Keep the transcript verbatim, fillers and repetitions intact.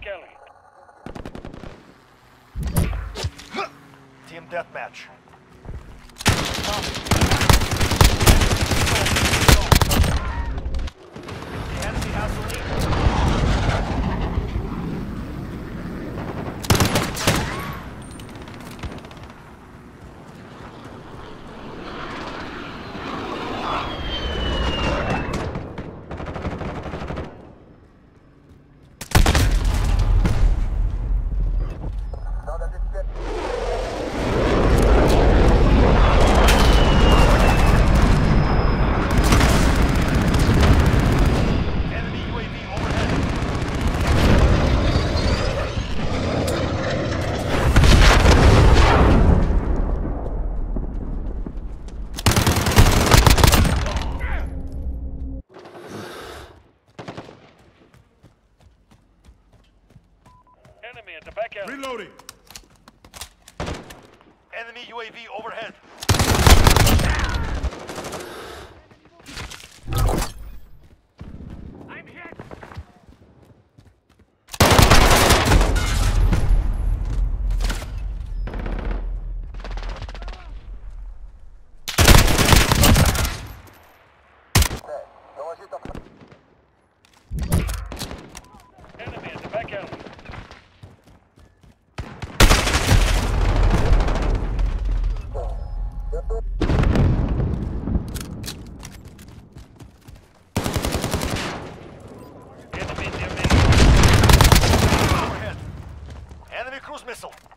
alley. Team deathmatch. The enemy has the lead. Enemy at the back alley. Reloading. Enemy U A V overhead. I'm hit. Enemy at the back alley. Overhead. Enemy cruise missile.